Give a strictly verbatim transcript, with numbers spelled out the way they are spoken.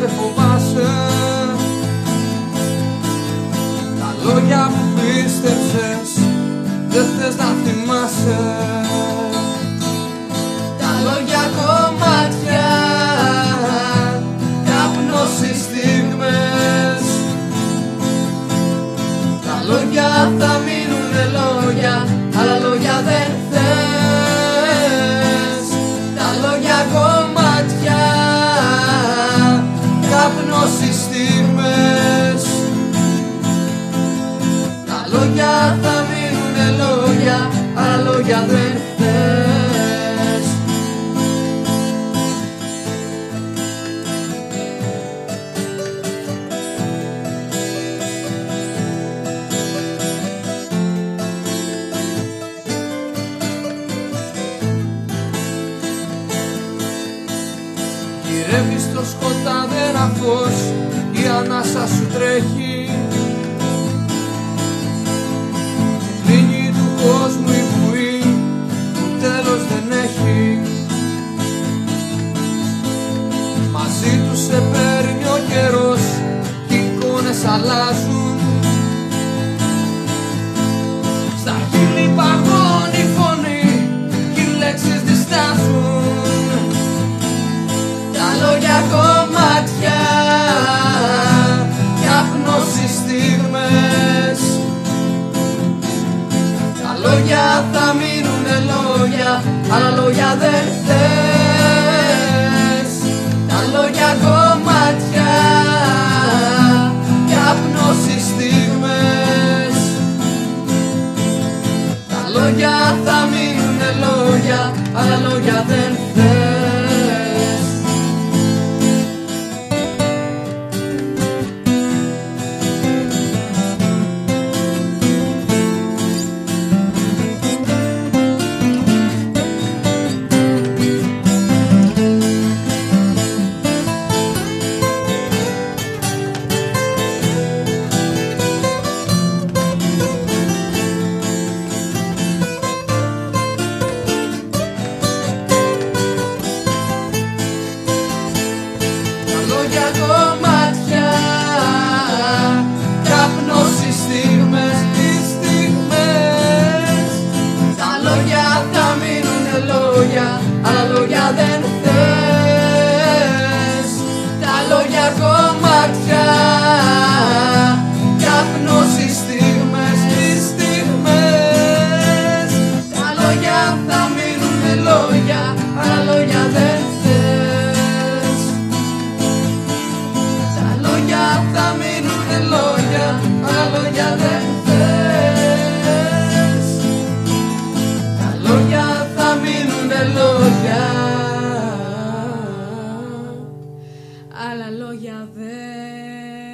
δεν φοβάσαι τα λόγια που πίστεψες, δεν θες να θυμάσαι. Τα λόγια κομμάτια, καπνώσεις στιγμές. Τα λόγια θα μείνουνε λόγια, αλλά λόγια δεν θες. Τα λόγια κομμάτια, καπνώσεις στιγμές. Τα λόγια θα μείνουνε λόγια, αλλά λόγια δεν θες. Γυρεύεις στο σκοτάδερα φως, η ανάσα σου τρέχει. Λίγη του κόσμου η βουή που τέλος δεν έχει. Μαζί του σε παίρνει ο καιρός κι οι εικόνες αλλάζουν. Στα χείλη παγώνει η φωνή κι οι λέξεις διστάζουν. Τα λόγια κομμάτια, καπνώσεις στιγμές. Τα λόγια θα μείνουνε λόγια, αλλά λόγια δεν θες. Τα λόγια κομμάτια, καπνώσεις στιγμές. Τα λόγια θα μείνουνε λόγια, αλλά λόγια δεν θες. Λόγια κομμάτια, καπνώσεις στιγμές, τις στιγμές. Τα λόγια θα μείνουνε λόγια, αλλά λόγια δεν θες. Τα λόγια κομμάτια, καπνώσεις στιγμές, τις στιγμές. Τα λόγια θα μείνουνε λόγια, αλλά λόγια δεν θες. Θα μείνουνε λόγια, αλλά λόγια δεν θες. Τα λόγια θα μείνουνε λόγια, αλλά λόγια δεν